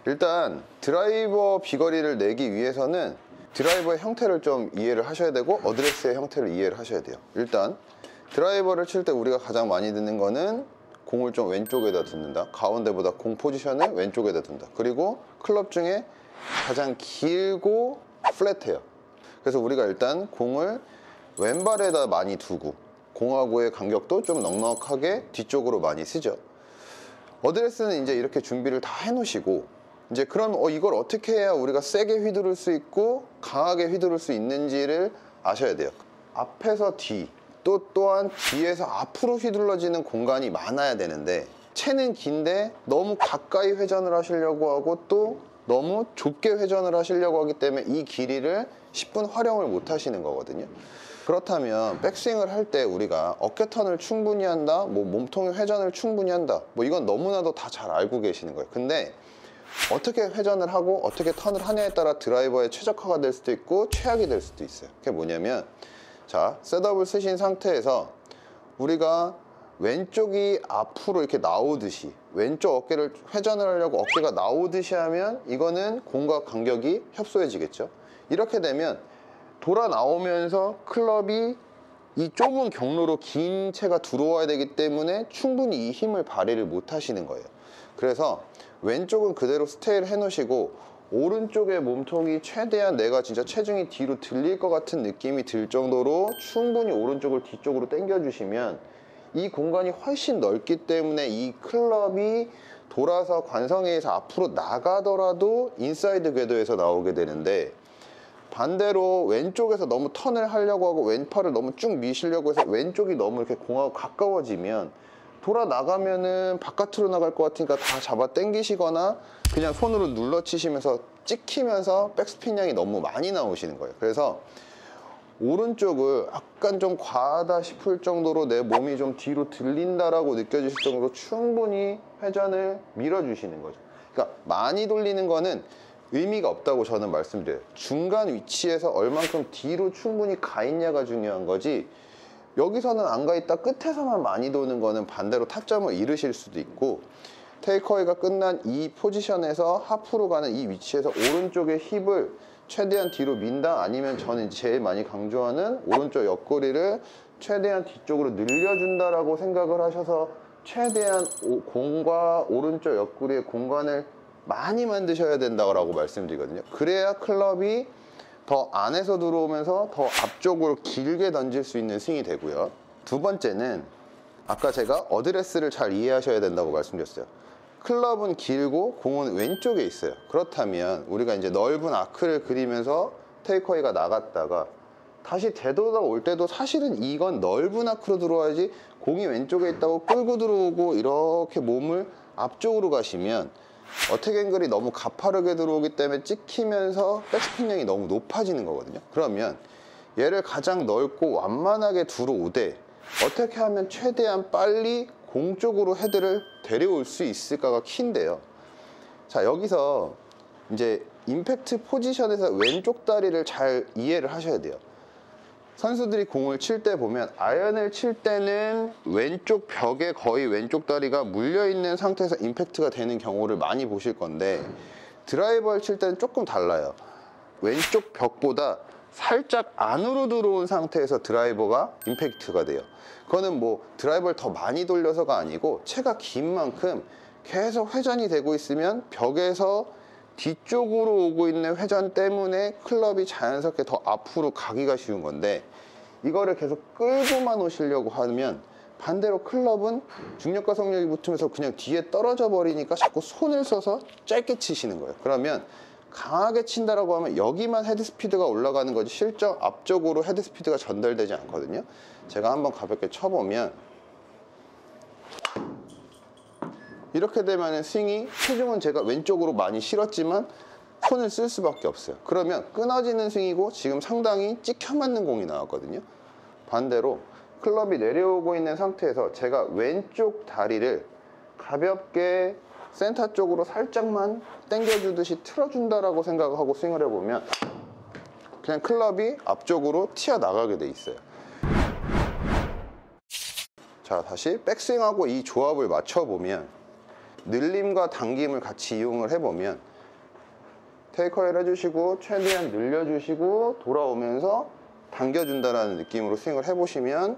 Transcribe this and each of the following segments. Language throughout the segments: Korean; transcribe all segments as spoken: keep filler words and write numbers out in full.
일단 드라이버 비거리를 내기 위해서는 드라이버의 형태를 좀 이해를 하셔야 되고 어드레스의 형태를 이해를 하셔야 돼요. 일단 드라이버를 칠 때 우리가 가장 많이 듣는 거는 공을 좀 왼쪽에다 둔다, 가운데보다 공 포지션을 왼쪽에다 둔다. 그리고 클럽 중에 가장 길고 플랫해요. 그래서 우리가 일단 공을 왼발에다 많이 두고 공하고의 간격도 좀 넉넉하게 뒤쪽으로 많이 쓰죠. 어드레스는 이제 이렇게 준비를 다 해 놓으시고, 이제 그럼 어, 이걸 어떻게 해야 우리가 세게 휘두를 수 있고 강하게 휘두를 수 있는지를 아셔야 돼요. 앞에서 뒤, 또 또한 뒤에서 앞으로 휘둘러지는 공간이 많아야 되는데, 채는 긴데 너무 가까이 회전을 하시려고 하고 또 너무 좁게 회전을 하시려고 하기 때문에 이 길이를 십 분 활용을 못 하시는 거거든요. 그렇다면 백스윙을 할 때 우리가 어깨 턴을 충분히 한다, 뭐 몸통의 회전을 충분히 한다, 뭐 이건 너무나도 다 잘 알고 계시는 거예요. 근데 어떻게 회전을 하고 어떻게 턴을 하냐에 따라 드라이버의 최적화가 될 수도 있고 최악이 될 수도 있어요. 그게 뭐냐면, 자, 셋업을 쓰신 상태에서 우리가 왼쪽이 앞으로 이렇게 나오듯이 왼쪽 어깨를 회전을 하려고 어깨가 나오듯이 하면 이거는 공과 간격이 협소해지겠죠. 이렇게 되면 돌아 나오면서 클럽이 이 좁은 경로로 긴 채가 들어와야 되기 때문에 충분히 이 힘을 발휘를 못 하시는 거예요. 그래서 왼쪽은 그대로 스테이를 해 놓으시고 오른쪽의 몸통이 최대한 내가 진짜 체중이 뒤로 들릴 것 같은 느낌이 들 정도로 충분히 오른쪽을 뒤쪽으로 당겨 주시면 이 공간이 훨씬 넓기 때문에 이 클럽이 돌아서 관성에서 앞으로 나가더라도 인사이드 궤도에서 나오게 되는데, 반대로 왼쪽에서 너무 턴을 하려고 하고 왼팔을 너무 쭉 미시려고 해서 왼쪽이 너무 이렇게 공하고 가까워지면 돌아 나가면은 바깥으로 나갈 것 같으니까 다 잡아 당기시거나 그냥 손으로 눌러 치시면서 찍히면서 백스핀량이 너무 많이 나오시는 거예요. 그래서 오른쪽을 약간 좀 과하다 싶을 정도로 내 몸이 좀 뒤로 들린다라고 느껴지실 정도로 충분히 회전을 밀어주시는 거죠. 그러니까 많이 돌리는 거는 의미가 없다고 저는 말씀드려요. 중간 위치에서 얼만큼 뒤로 충분히 가 있냐가 중요한 거지, 여기서는 안 가 있다 끝에서만 많이 도는 거는 반대로 타점을 잃으실 수도 있고, 테이크어웨이가 끝난 이 포지션에서 하프로 가는 이 위치에서 오른쪽의 힙을 최대한 뒤로 민다, 아니면 저는 제일 많이 강조하는 오른쪽 옆구리를 최대한 뒤쪽으로 늘려준다라고 생각을 하셔서 최대한 오, 공과 오른쪽 옆구리의 공간을 많이 만드셔야 된다고 말씀드리거든요. 그래야 클럽이 더 안에서 들어오면서 더 앞쪽으로 길게 던질 수 있는 스윙이 되고요. 두 번째는 아까 제가 어드레스를 잘 이해하셔야 된다고 말씀드렸어요. 클럽은 길고 공은 왼쪽에 있어요. 그렇다면 우리가 이제 넓은 아크를 그리면서 테이크어웨이가 나갔다가 다시 되돌아올 때도 사실은 이건 넓은 아크로 들어와야지, 공이 왼쪽에 있다고 끌고 들어오고 이렇게 몸을 앞쪽으로 가시면 어택 앵글이 너무 가파르게 들어오기 때문에 찍히면서 백스핀량이 너무 높아지는 거거든요. 그러면 얘를 가장 넓고 완만하게 들어오되 어떻게 하면 최대한 빨리 공 쪽으로 헤드를 데려올 수 있을까가 키인데요. 자, 여기서 이제 임팩트 포지션에서 왼쪽 다리를 잘 이해를 하셔야 돼요. 선수들이 공을 칠 때 보면 아이언을 칠 때는 왼쪽 벽에 거의 왼쪽 다리가 물려있는 상태에서 임팩트가 되는 경우를 많이 보실 건데, 드라이버를 칠 때는 조금 달라요. 왼쪽 벽보다 살짝 안으로 들어온 상태에서 드라이버가 임팩트가 돼요. 그거는 뭐 드라이버를 더 많이 돌려서가 아니고 채가 긴 만큼 계속 회전이 되고 있으면 벽에서 뒤쪽으로 오고 있는 회전 때문에 클럽이 자연스럽게 더 앞으로 가기가 쉬운 건데, 이거를 계속 끌고만 오시려고 하면 반대로 클럽은 중력과 속력이 붙으면서 그냥 뒤에 떨어져 버리니까 자꾸 손을 써서 짧게 치시는 거예요. 그러면 강하게 친다라고 하면 여기만 헤드 스피드가 올라가는 거지 실제 앞쪽으로 헤드 스피드가 전달되지 않거든요. 제가 한번 가볍게 쳐보면 이렇게 되면 스윙이, 체중은 제가 왼쪽으로 많이 실었지만 손을 쓸 수밖에 없어요. 그러면 끊어지는 스윙이고 지금 상당히 찍혀 맞는 공이 나왔거든요. 반대로 클럽이 내려오고 있는 상태에서 제가 왼쪽 다리를 가볍게 센터 쪽으로 살짝만 당겨주듯이 틀어준다라고 생각하고 스윙을 해보면 그냥 클럽이 앞쪽으로 튀어나가게 돼 있어요. 자, 다시 백스윙하고 이 조합을 맞춰보면 늘림과 당김을 같이 이용을 해보면 테이크어웨이를 해주시고 최대한 늘려주시고 돌아오면서 당겨준다는 느낌으로 스윙을 해보시면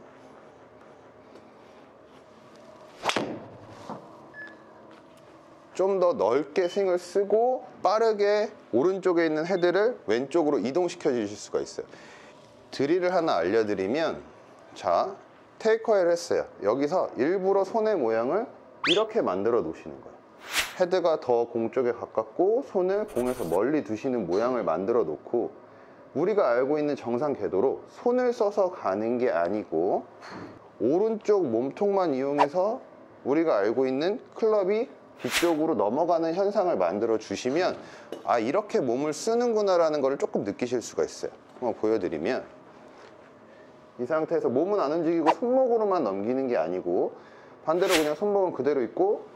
좀 더 넓게 스윙을 쓰고 빠르게 오른쪽에 있는 헤드를 왼쪽으로 이동시켜 주실 수가 있어요. 드릴을 하나 알려드리면, 자, 테이크어웨이를 했어요. 여기서 일부러 손의 모양을 이렇게 만들어 놓으시는 거예요. 헤드가 더 공 쪽에 가깝고 손을 공에서 멀리 두시는 모양을 만들어 놓고, 우리가 알고 있는 정상 궤도로 손을 써서 가는 게 아니고 오른쪽 몸통만 이용해서 우리가 알고 있는 클럽이 뒤쪽으로 넘어가는 현상을 만들어 주시면, 아, 이렇게 몸을 쓰는구나 라는 걸 조금 느끼실 수가 있어요. 한번 보여드리면, 이 상태에서 몸은 안 움직이고 손목으로만 넘기는 게 아니고 반대로 그냥 손목은 그대로 있고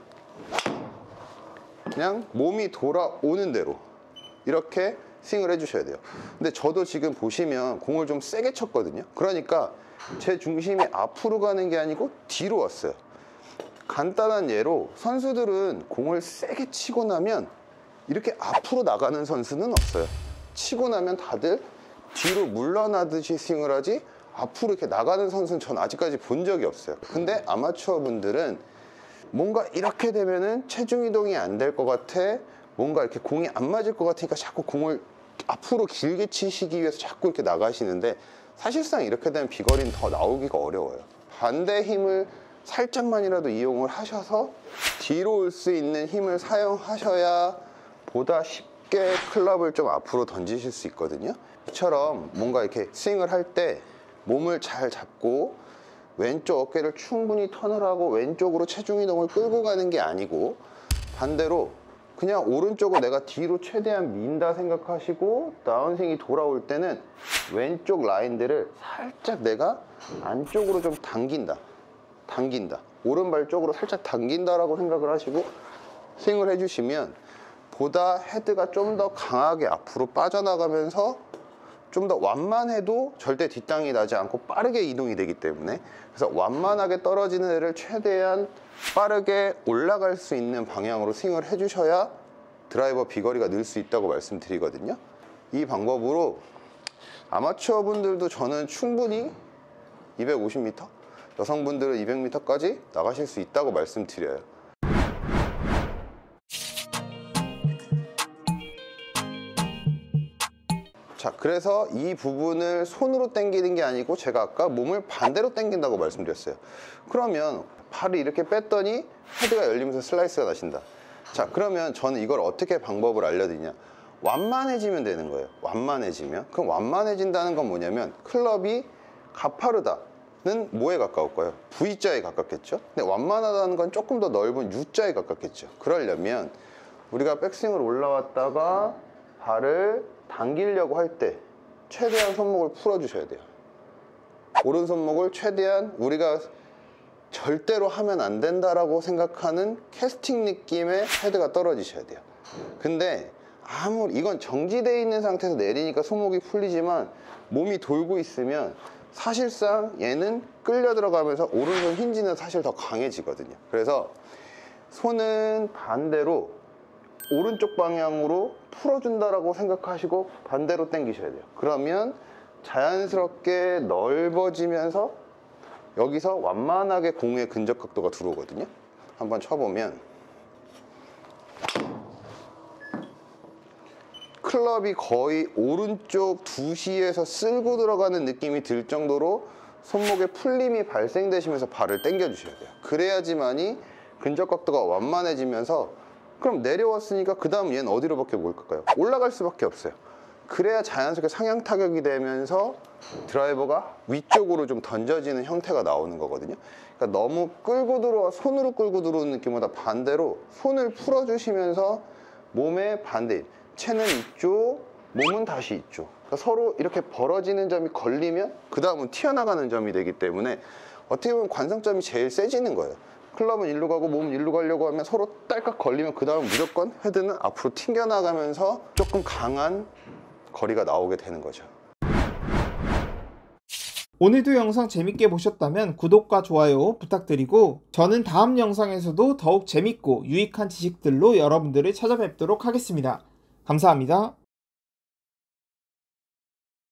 그냥 몸이 돌아오는 대로 이렇게 스윙을 해주셔야 돼요. 근데 저도 지금 보시면 공을 좀 세게 쳤거든요. 그러니까 제 중심이 앞으로 가는 게 아니고 뒤로 왔어요. 간단한 예로 선수들은 공을 세게 치고 나면 이렇게 앞으로 나가는 선수는 없어요. 치고 나면 다들 뒤로 물러나듯이 스윙을 하지 앞으로 이렇게 나가는 선수는 전 아직까지 본 적이 없어요. 근데 아마추어 분들은 뭔가 이렇게 되면은 체중 이동이 안 될 것 같아, 뭔가 이렇게 공이 안 맞을 것 같으니까 자꾸 공을 앞으로 길게 치시기 위해서 자꾸 이렇게 나가시는데, 사실상 이렇게 되면 비거리는 더 나오기가 어려워요. 반대 힘을 살짝만이라도 이용을 하셔서 뒤로 올 수 있는 힘을 사용하셔야 보다 쉽게 클럽을 좀 앞으로 던지실 수 있거든요. 이처럼 뭔가 이렇게 스윙을 할 때 몸을 잘 잡고 왼쪽 어깨를 충분히 턴을 하고 왼쪽으로 체중 이동을 끌고 가는 게 아니고, 반대로 그냥 오른쪽으로 내가 뒤로 최대한 민다 생각하시고 다운스윙이 돌아올 때는 왼쪽 라인들을 살짝 내가 안쪽으로 좀 당긴다 당긴다 오른발 쪽으로 살짝 당긴다라고 생각을 하시고 스윙을 해주시면 보다 헤드가 좀 더 강하게 앞으로 빠져나가면서 좀 더 완만해도 절대 뒷땅이 나지 않고 빠르게 이동이 되기 때문에, 그래서 완만하게 떨어지는 애를 최대한 빠르게 올라갈 수 있는 방향으로 스윙을 해주셔야 드라이버 비거리가 늘 수 있다고 말씀드리거든요. 이 방법으로 아마추어 분들도 저는 충분히 이백오십 미터, 여성분들은 이백 미터까지 나가실 수 있다고 말씀드려요. 자, 그래서 이 부분을 손으로 당기는 게 아니고 제가 아까 몸을 반대로 당긴다고 말씀드렸어요. 그러면 팔을 이렇게 뺐더니 헤드가 열리면서 슬라이스가 나신다. 자, 그러면 저는 이걸 어떻게 방법을 알려드리냐, 완만해지면 되는 거예요. 완만해지면. 그럼 완만해진다는 건 뭐냐면 클럽이 가파르다는 뭐에 가까울까요? V자에 가깝겠죠. 근데 완만하다는 건 조금 더 넓은 U자에 가깝겠죠. 그러려면 우리가 백스윙을 올라왔다가 발을 당기려고 할 때 최대한 손목을 풀어주셔야 돼요. 오른손목을 최대한 우리가 절대로 하면 안 된다라고 생각하는 캐스팅 느낌의 헤드가 떨어지셔야 돼요. 근데 아무리 이건 정지되어 있는 상태에서 내리니까 손목이 풀리지만 몸이 돌고 있으면 사실상 얘는 끌려 들어가면서 오른손 힌지는 사실 더 강해지거든요. 그래서 손은 반대로 오른쪽 방향으로 풀어준다라고 생각하시고 반대로 당기셔야 돼요. 그러면 자연스럽게 넓어지면서 여기서 완만하게 공의 근접 각도가 들어오거든요. 한번 쳐보면 클럽이 거의 오른쪽 두시에서 쓸고 들어가는 느낌이 들 정도로 손목에 풀림이 발생되시면서 발을 당겨 주셔야 돼요. 그래야지만이 근접 각도가 완만해지면서, 그럼 내려왔으니까 그 다음 얘는 어디로밖에 못 갈까요? 올라갈 수밖에 없어요. 그래야 자연스럽게 상향 타격이 되면서 드라이버가 위쪽으로 좀 던져지는 형태가 나오는 거거든요. 그러니까 너무 끌고 들어와 손으로 끌고 들어오는 느낌보다 반대로 손을 풀어주시면서 몸의 반대인, 채는 이쪽, 몸은 다시 이쪽. 그러니까 서로 이렇게 벌어지는 점이 걸리면 그 다음은 튀어나가는 점이 되기 때문에 어떻게 보면 관성점이 제일 세지는 거예요. 클럽은 일로 가고 몸은 일로 가려고 하면 서로 딸깍 걸리면 그 다음 무조건 헤드는 앞으로 튕겨나가면서 조금 강한 거리가 나오게 되는 거죠. 오늘도 영상 재밌게 보셨다면 구독과 좋아요 부탁드리고, 저는 다음 영상에서도 더욱 재밌고 유익한 지식들로 여러분들을 찾아뵙도록 하겠습니다. 감사합니다.